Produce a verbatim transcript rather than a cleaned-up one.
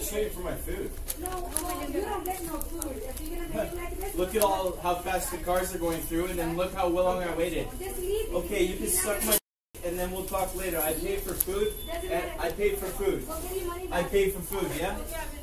just waiting for my food. No, no, you don't get no food. If you're gonna make it like this, Look at all how fast the cars are going through, and then look how long I waited. just leave it. Okay, you can suck my and then we'll talk later. I paid for food, and I paid for food. Go get your money I back. paid for food, yeah?